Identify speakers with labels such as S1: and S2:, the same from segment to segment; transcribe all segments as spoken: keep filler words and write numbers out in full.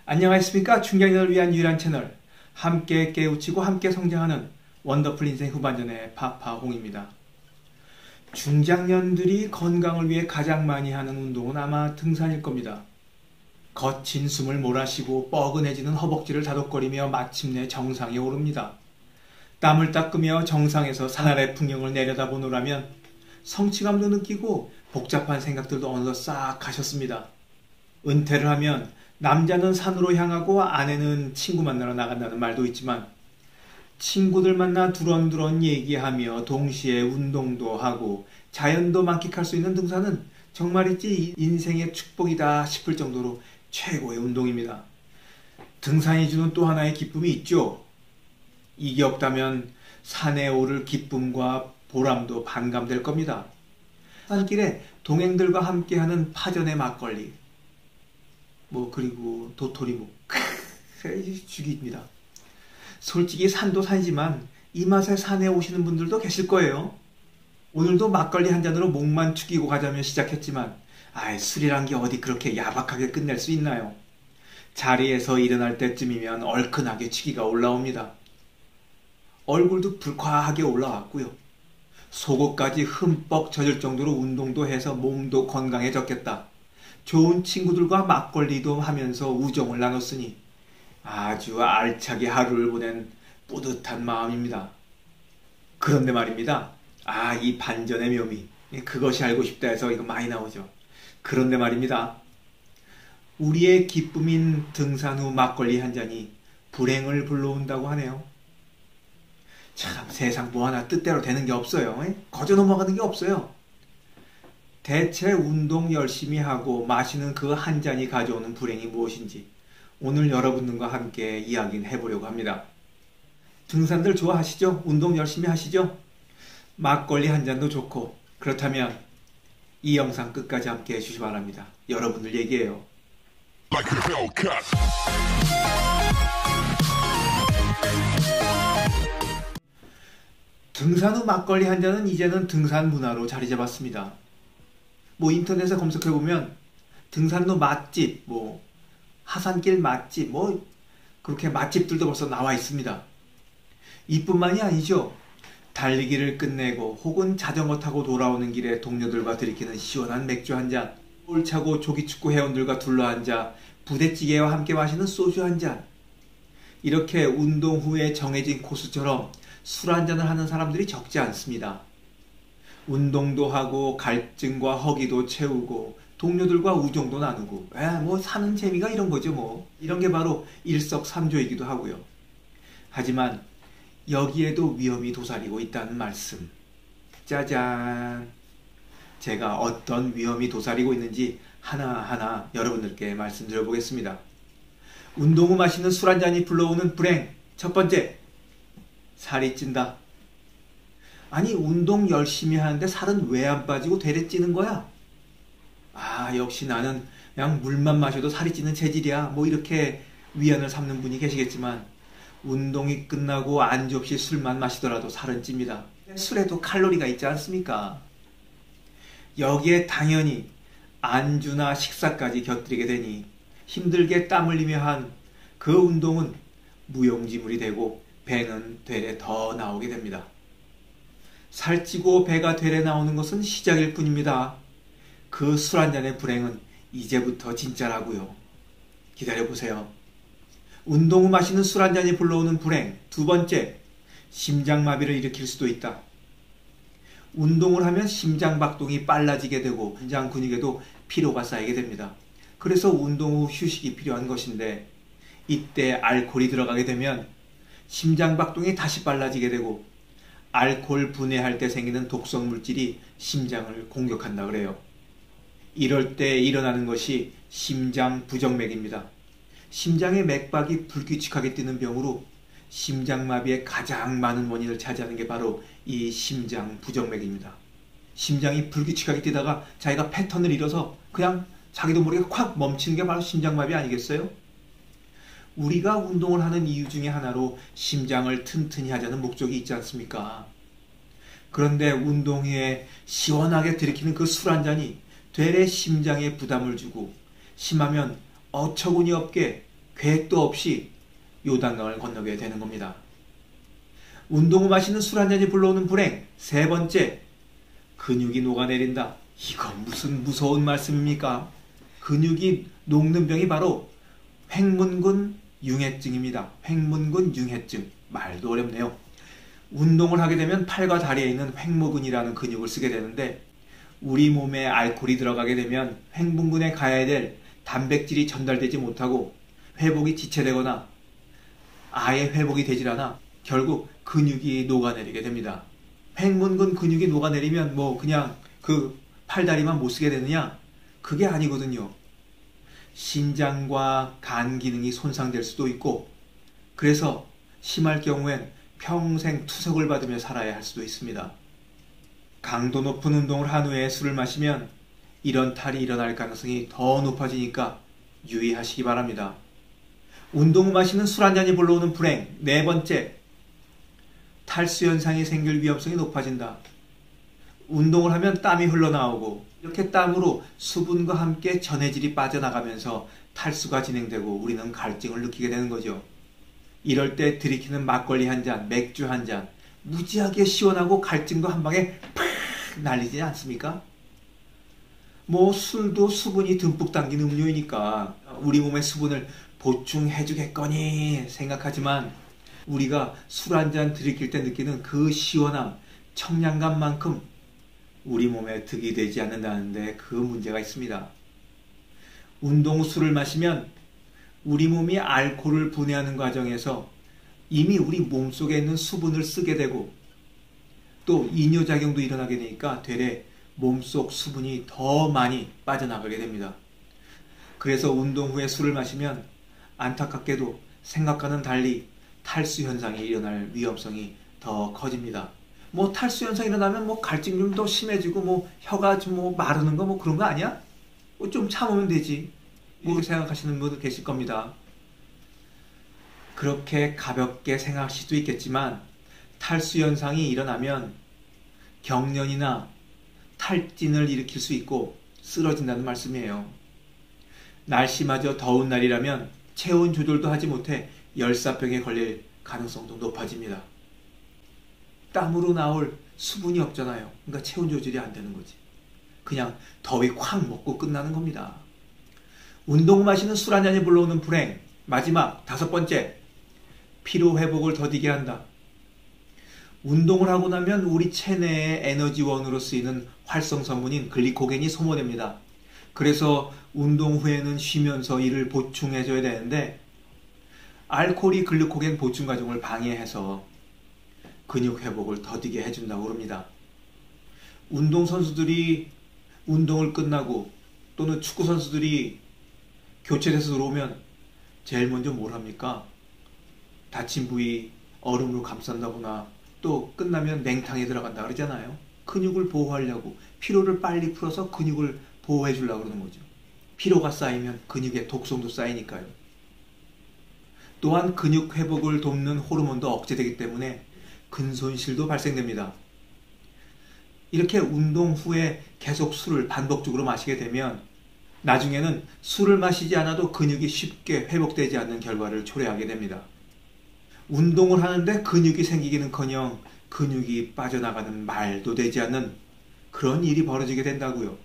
S1: 안녕하십니까. 중장년을 위한 유일한 채널, 함께 깨우치고 함께 성장하는 원더풀 인생 후반전의 파파홍입니다. 중장년들이 건강을 위해 가장 많이 하는 운동은 아마 등산일 겁니다. 거친 숨을 몰아쉬고 뻐근해지는 허벅지를 다독거리며 마침내 정상에 오릅니다. 땀을 닦으며 정상에서 산 아래 풍경을 내려다보노라면 성취감도 느끼고 복잡한 생각들도 어느덧 싹 가셨습니다. 은퇴를 하면 남자는 산으로 향하고 아내는 친구 만나러 나간다는 말도 있지만, 친구들 만나 두런두런 얘기하며 동시에 운동도 하고 자연도 만끽할 수 있는 등산은 정말이지 인생의 축복이다 싶을 정도로 최고의 운동입니다. 등산이 주는 또 하나의 기쁨이 있죠. 이게 없다면 산에 오를 기쁨과 보람도 반감될 겁니다. 산길에 동행들과 함께하는 파전의 막걸리, 뭐 그리고 도토리묵, 죽입니다. 솔직히 산도 산이지만 이 맛에 산에 오시는 분들도 계실 거예요. 오늘도 막걸리 한 잔으로 목만 축이고 가자며 시작했지만, 아이, 술이란 게 어디 그렇게 야박하게 끝낼 수 있나요? 자리에서 일어날 때쯤이면 얼큰하게 취기가 올라옵니다. 얼굴도 불쾌하게 올라왔고요. 속옷까지 흠뻑 젖을 정도로 운동도 해서 몸도 건강해졌겠다. 좋은 친구들과 막걸리도 하면서 우정을 나눴으니 아주 알차게 하루를 보낸 뿌듯한 마음입니다. 그런데 말입니다. 아, 이 반전의 묘미, 그것이 알고 싶다 해서 이거 많이 나오죠. 그런데 말입니다. 우리의 기쁨인 등산 후 막걸리 한 잔이 불행을 불러온다고 하네요. 참, 세상 뭐 하나 뜻대로 되는 게 없어요. 거저 넘어가는 게 없어요. 대체 운동 열심히 하고 마시는 그 한 잔이 가져오는 불행이 무엇인지 오늘 여러분들과 함께 이야기를 해보려고 합니다. 등산들 좋아하시죠? 운동 열심히 하시죠? 막걸리 한 잔도 좋고, 그렇다면 이 영상 끝까지 함께 해주시기 바랍니다. 여러분들 얘기해요. 등산 후 막걸리 한 잔은 이제는 등산 문화로 자리 잡았습니다. 뭐 인터넷에 검색해보면 등산로 맛집, 뭐 하산길 맛집, 뭐 그렇게 맛집들도 벌써 나와 있습니다. 이뿐만이 아니죠. 달리기를 끝내고 혹은 자전거 타고 돌아오는 길에 동료들과 들이키는 시원한 맥주 한 잔, 볼 차고 조기축구 회원들과 둘러앉아 부대찌개와 함께 마시는 소주 한 잔, 이렇게 운동 후에 정해진 코스처럼 술 한 잔을 하는 사람들이 적지 않습니다. 운동도 하고 갈증과 허기도 채우고 동료들과 우정도 나누고, 에, 뭐 사는 재미가 이런 거죠. 뭐 이런 게 바로 일석삼조이기도 하고요. 하지만 여기에도 위험이 도사리고 있다는 말씀. 짜잔! 제가 어떤 위험이 도사리고 있는지 하나하나 여러분들께 말씀드려 보겠습니다. 운동 후 마시는 술 한 잔이 불러오는 불행. 첫 번째, 살이 찐다. 아니, 운동 열심히 하는데 살은 왜 안 빠지고 되레 찌는 거야? 아, 역시 나는 그냥 물만 마셔도 살이 찌는 체질이야. 뭐 이렇게 위안을 삼는 분이 계시겠지만, 운동이 끝나고 안 접시 술만 마시더라도 살은 찝니다. 술에도 칼로리가 있지 않습니까? 여기에 당연히 안주나 식사까지 곁들이게 되니 힘들게 땀 흘리며 한 그 운동은 무용지물이 되고 배는 되레 더 나오게 됩니다. 살찌고 배가 되레 나오는 것은 시작일 뿐입니다. 그 술 한 잔의 불행은 이제부터 진짜라고요. 기다려보세요. 운동 후 마시는 술 한 잔이 불러오는 불행. 두 번째, 심장마비를 일으킬 수도 있다. 운동을 하면 심장박동이 빨라지게 되고 심장 근육에도 피로가 쌓이게 됩니다. 그래서 운동 후 휴식이 필요한 것인데, 이때 알코올이 들어가게 되면 심장박동이 다시 빨라지게 되고 알코올 분해할 때 생기는 독성 물질이 심장을 공격한다 그래요. 이럴 때 일어나는 것이 심장 부정맥입니다. 심장의 맥박이 불규칙하게 뛰는 병으로 심장마비의 가장 많은 원인을 차지하는 게 바로 이 심장 부정맥입니다. 심장이 불규칙하게 뛰다가 자기가 패턴을 잃어서 그냥 자기도 모르게 콱 멈추는 게 바로 심장마비 아니겠어요? 우리가 운동을 하는 이유 중에 하나로 심장을 튼튼히 하자는 목적이 있지 않습니까? 그런데 운동 후에 시원하게 들이키는 그 술 한 잔이 되레 심장에 부담을 주고 심하면 어처구니 없게 계획도 없이 요단강을 건너게 되는 겁니다. 운동 후 마시는 술 한 잔이 불러오는 불행. 세 번째, 근육이 녹아내린다. 이건 무슨 무서운 말씀입니까? 근육이 녹는 병이 바로 횡문근 융해증입니다. 횡문근 융해증. 말도 어렵네요. 운동을 하게 되면 팔과 다리에 있는 횡모근이라는 근육을 쓰게 되는데, 우리 몸에 알코올이 들어가게 되면 횡문근에 가야 될 단백질이 전달되지 못하고 회복이 지체되거나 아예 회복이 되질 않아 결국 근육이 녹아내리게 됩니다. 횡문근 근육이 녹아내리면 뭐 그냥 그 팔다리만 못 쓰게 되느냐? 그게 아니거든요. 신장과 간 기능이 손상될 수도 있고, 그래서 심할 경우엔 평생 투석을 받으며 살아야 할 수도 있습니다. 강도 높은 운동을 한 후에 술을 마시면 이런 탈이 일어날 가능성이 더 높아지니까 유의하시기 바랍니다. 운동 후 마시는 술 한 잔이 불러오는 불행. 네 번째, 탈수 현상이 생길 위험성이 높아진다. 운동을 하면 땀이 흘러나오고, 이렇게 땀으로 수분과 함께 전해질이 빠져나가면서 탈수가 진행되고 우리는 갈증을 느끼게 되는 거죠. 이럴 때 들이키는 막걸리 한 잔, 맥주 한 잔, 무지하게 시원하고 갈증도 한 방에 팍 날리지 않습니까? 뭐 술도 수분이 듬뿍 담긴 음료이니까 우리 몸의 수분을 보충해 주겠거니 생각하지만, 우리가 술 한 잔 들이킬 때 느끼는 그 시원함, 청량감만큼 우리 몸에 득이 되지 않는다는데 그 문제가 있습니다. 운동 후 술을 마시면 우리 몸이 알코올을 분해하는 과정에서 이미 우리 몸속에 있는 수분을 쓰게 되고, 또 이뇨작용도 일어나게 되니까 되레 몸속 수분이 더 많이 빠져나가게 됩니다. 그래서 운동 후에 술을 마시면 안타깝게도 생각과는 달리 탈수 현상이 일어날 위험성이 더 커집니다. 뭐 탈수 현상이 일어나면 뭐 갈증 좀 더 심해지고 뭐 혀가 좀 뭐 마르는 거 뭐 그런 거 아니야? 뭐 좀 참으면 되지. 뭐 생각하시는 분들 계실 겁니다. 그렇게 가볍게 생각할 수도 있겠지만, 탈수 현상이 일어나면 경련이나 탈진을 일으킬 수 있고 쓰러진다는 말씀이에요. 날씨마저 더운 날이라면 체온 조절도 하지 못해 열사병에 걸릴 가능성도 높아집니다. 땀으로 나올 수분이 없잖아요. 그러니까 체온 조절이 안 되는 거지. 그냥 더위 콱 먹고 끝나는 겁니다. 운동 후 마시는 술 한 잔이 불러오는 불행. 마지막 다섯 번째, 피로 회복을 더디게 한다. 운동을 하고 나면 우리 체내의 에너지원으로 쓰이는 활성 성분인 글리코겐이 소모됩니다. 그래서 운동 후에는 쉬면서 이를 보충해줘야 되는데, 알코올이 글리코겐 보충 과정을 방해해서 근육 회복을 더디게 해준다고 그럽니다. 운동선수들이 운동을 끝나고 또는 축구선수들이 교체돼서 들어오면 제일 먼저 뭘 합니까? 다친 부위 얼음으로 감싼다거나 또 끝나면 냉탕에 들어간다 그러잖아요. 근육을 보호하려고, 피로를 빨리 풀어서 근육을 보호해 주려고 그러는 거죠. 피로가 쌓이면 근육에 독성도 쌓이니까요. 또한 근육 회복을 돕는 호르몬도 억제되기 때문에 근손실도 발생됩니다. 이렇게 운동 후에 계속 술을 반복적으로 마시게 되면 나중에는 술을 마시지 않아도 근육이 쉽게 회복되지 않는 결과를 초래하게 됩니다. 운동을 하는데 근육이 생기기는커녕 근육이 빠져나가는 말도 되지 않는 그런 일이 벌어지게 된다고요.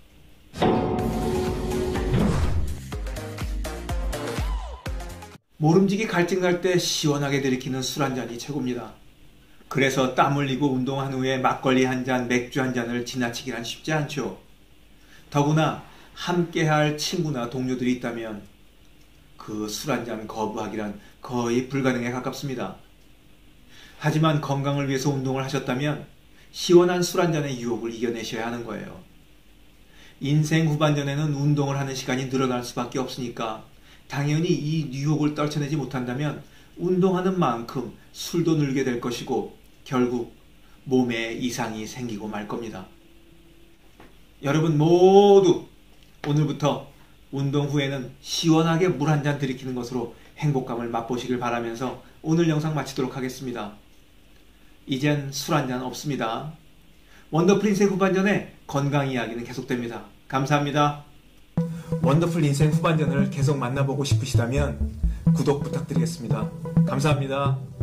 S1: 모름지기 갈증 날 때 시원하게 들이키는 술 한 잔이 최고입니다. 그래서 땀 흘리고 운동한 후에 막걸리 한 잔, 맥주 한 잔을 지나치기란 쉽지 않죠. 더구나 함께할 친구나 동료들이 있다면 그 술 한 잔 거부하기란 거의 불가능에 가깝습니다. 하지만 건강을 위해서 운동을 하셨다면 시원한 술 한 잔의 유혹을 이겨내셔야 하는 거예요. 인생 후반전에는 운동을 하는 시간이 늘어날 수밖에 없으니까 당연히 이 유혹을 떨쳐내지 못한다면 운동하는 만큼 술도 늘게 될 것이고 결국 몸에 이상이 생기고 말 겁니다. 여러분 모두 오늘부터 운동 후에는 시원하게 물 한 잔 들이키는 것으로 행복감을 맛보시길 바라면서 오늘 영상 마치도록 하겠습니다. 이젠 술 한 잔 없습니다. 원더풀 인생 후반전에 건강 이야기는 계속됩니다. 감사합니다. 원더풀 인생 후반전을 계속 만나보고 싶으시다면 구독 부탁드리겠습니다. 감사합니다.